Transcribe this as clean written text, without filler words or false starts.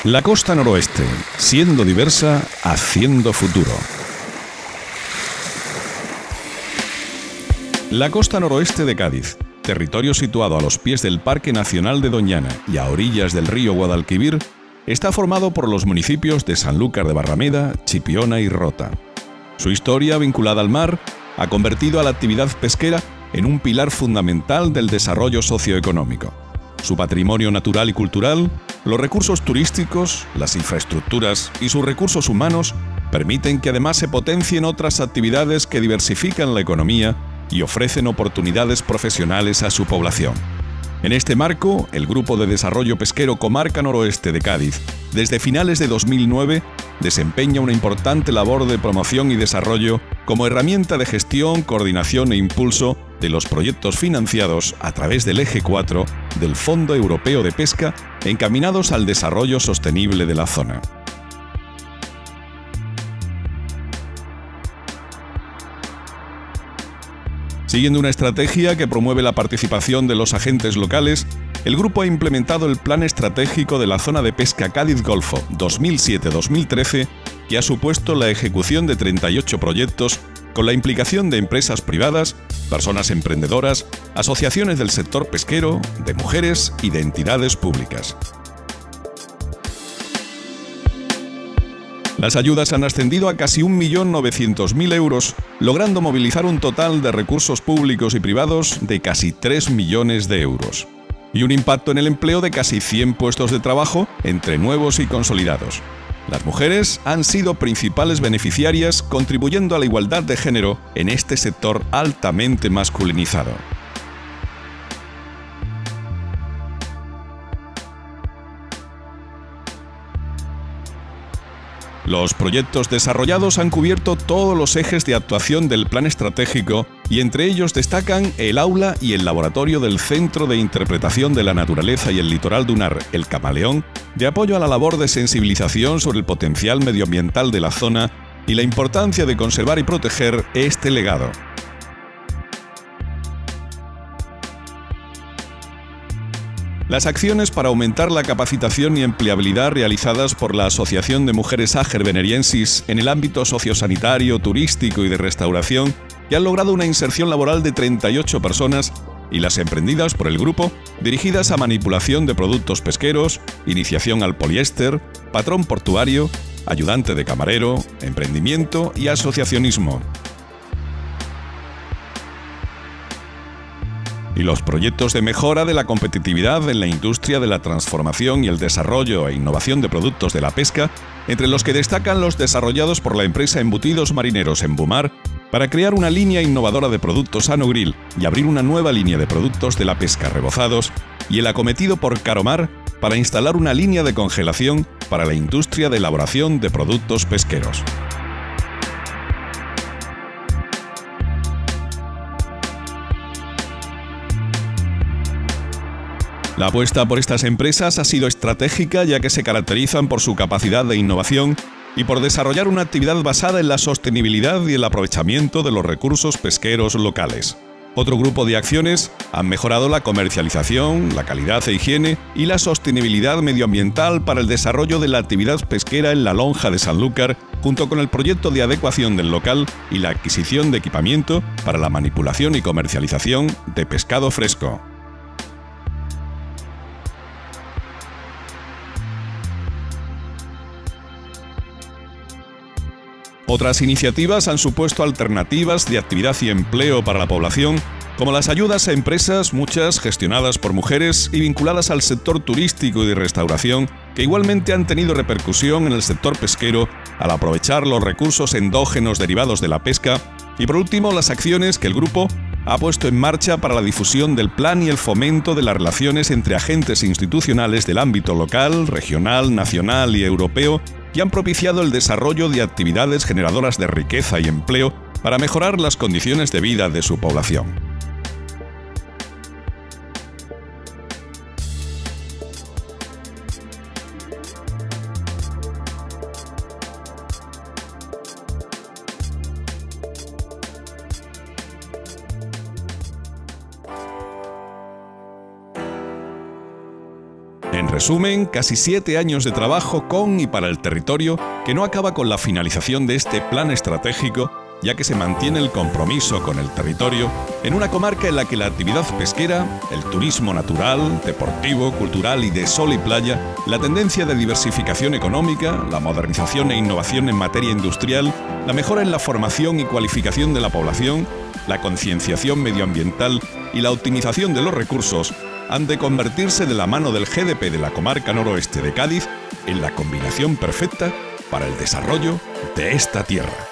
La costa noroeste, siendo diversa, haciendo futuro. La costa noroeste de Cádiz, territorio situado a los pies del Parque Nacional de Doñana y a orillas del río Guadalquivir, está formado por los municipios de Sanlúcar de Barrameda, Chipiona y Rota. Su historia, vinculada al mar, ha convertido a la actividad pesquera en un pilar fundamental del desarrollo socioeconómico. Su patrimonio natural y cultural, los recursos turísticos, las infraestructuras y sus recursos humanos permiten que además se potencien otras actividades que diversifican la economía y ofrecen oportunidades profesionales a su población. En este marco, el Grupo de Desarrollo Pesquero Comarca Noroeste de Cádiz, desde finales de 2009, desempeña una importante labor de promoción y desarrollo como herramienta de gestión, coordinación e impulso de los proyectos financiados a través del Eje 4 del Fondo Europeo de Pesca encaminados al desarrollo sostenible de la zona. Siguiendo una estrategia que promueve la participación de los agentes locales, el grupo ha implementado el Plan Estratégico de la Zona de Pesca Cádiz-Golfo 2007-2013, que ha supuesto la ejecución de 38 proyectos con la implicación de empresas privadas, personas emprendedoras, asociaciones del sector pesquero, de mujeres y de entidades públicas. Las ayudas han ascendido a casi 1.900.000 euros, logrando movilizar un total de recursos públicos y privados de casi 3 millones de euros. Y un impacto en el empleo de casi 100 puestos de trabajo entre nuevos y consolidados. Las mujeres han sido principales beneficiarias, contribuyendo a la igualdad de género en este sector altamente masculinizado. Los proyectos desarrollados han cubierto todos los ejes de actuación del plan estratégico y entre ellos destacan el aula y el laboratorio del Centro de Interpretación de la Naturaleza y el Litoral Dunar, El Camaleón, de apoyo a la labor de sensibilización sobre el potencial medioambiental de la zona y la importancia de conservar y proteger este legado. Las acciones para aumentar la capacitación y empleabilidad realizadas por la Asociación de Mujeres Àger Veneriensis en el ámbito sociosanitario, turístico y de restauración, que han logrado una inserción laboral de 38 personas, y las emprendidas por el grupo, dirigidas a manipulación de productos pesqueros, iniciación al poliéster, patrón portuario, ayudante de camarero, emprendimiento y asociacionismo. Y los proyectos de mejora de la competitividad en la industria de la transformación y el desarrollo e innovación de productos de la pesca, entre los que destacan los desarrollados por la empresa Embutidos Marineros Embumar para crear una línea innovadora de productos Anogrill y abrir una nueva línea de productos de la pesca rebozados, y el acometido por Caromar para instalar una línea de congelación para la industria de elaboración de productos pesqueros. La apuesta por estas empresas ha sido estratégica, ya que se caracterizan por su capacidad de innovación y por desarrollar una actividad basada en la sostenibilidad y el aprovechamiento de los recursos pesqueros locales. Otro grupo de acciones han mejorado la comercialización, la calidad e higiene y la sostenibilidad medioambiental para el desarrollo de la actividad pesquera en la lonja de Sanlúcar, junto con el proyecto de adecuación del local y la adquisición de equipamiento para la manipulación y comercialización de pescado fresco. Otras iniciativas han supuesto alternativas de actividad y empleo para la población, como las ayudas a empresas, muchas gestionadas por mujeres y vinculadas al sector turístico y de restauración, que igualmente han tenido repercusión en el sector pesquero al aprovechar los recursos endógenos derivados de la pesca, y por último las acciones que el grupo ha puesto en marcha para la difusión del plan y el fomento de las relaciones entre agentes institucionales del ámbito local, regional, nacional y europeo, y han propiciado el desarrollo de actividades generadoras de riqueza y empleo para mejorar las condiciones de vida de su población. En resumen, casi 7 años de trabajo con y para el territorio que no acaba con la finalización de este plan estratégico, ya que se mantiene el compromiso con el territorio en una comarca en la que la actividad pesquera, el turismo natural, deportivo, cultural y de sol y playa, la tendencia de diversificación económica, la modernización e innovación en materia industrial, la mejora en la formación y cualificación de la población, la concienciación medioambiental y la optimización de los recursos han de convertirse de la mano del GDP de la comarca noroeste de Cádiz en la combinación perfecta para el desarrollo de esta tierra.